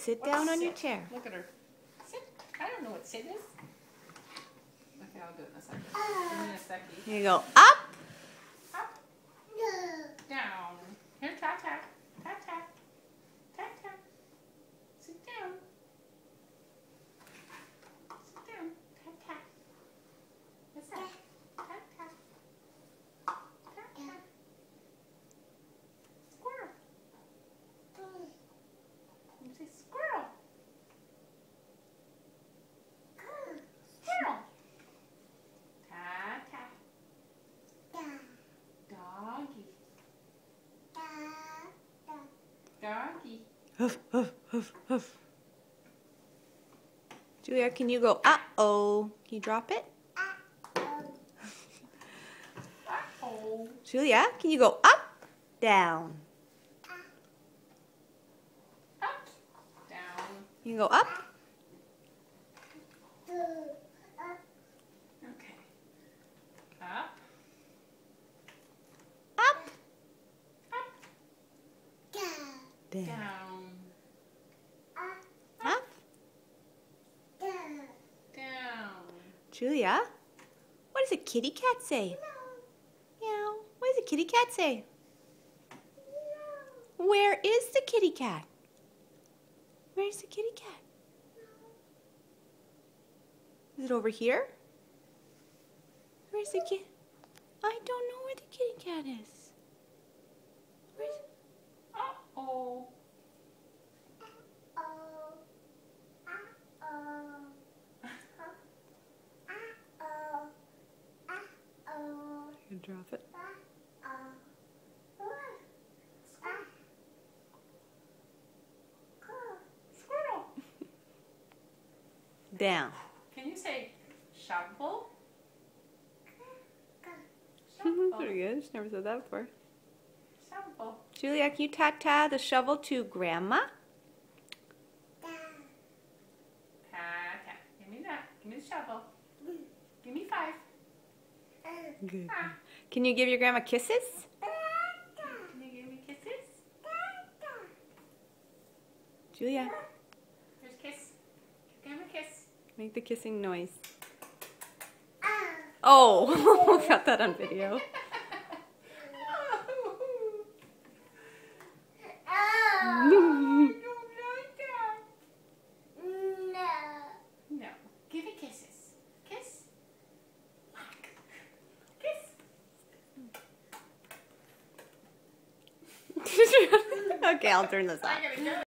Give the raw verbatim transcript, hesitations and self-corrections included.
sit What's down on sit? your chair. Look at her. Sit. I don't know what sit is. Okay, I'll do it in a second. Give me a second. Here you go. Up. Up. Down. Here, tap, tap. Tap, tap. Tap, tap. Sit down. Sit down. Tap, tap. What's that? Tap, tap. Tap, tap. Squirrel. You say squirrel. Squirrel. Tap, tap. Doggy. Doggy. Huff, huff, huff, huff. Julia, can you go, uh-oh? Can you drop it? Uh-oh. Julia, can you go up, down? Up. Down. You can go up. Okay. Up. Up. Up. Down. Down. Up. Down. Julia, what does a kitty cat say? Meow. What does a kitty cat say? Where is the kitty cat? Where's the kitty cat? Is it over here? Where's the kitty? I don't know where the kitty cat is. Where's it? Uh-oh. You can drop it. Squirrel. Down. Can you say shovel? Pretty good. She's never said that before. Shovel. Julia, can you ta-ta the shovel to Grandma? Pat, pat. Give me that. Give me the shovel. Give me five. Good. Ah. Can you give your grandma kisses? Can you give me kisses? Julia, Here's a kiss. Give grandma a kiss. make the kissing noise. Oh, got that on video. I don't like that. No. Give me kisses. Kiss. Whack. Kiss. Okay, I'll turn this off. I gotta go.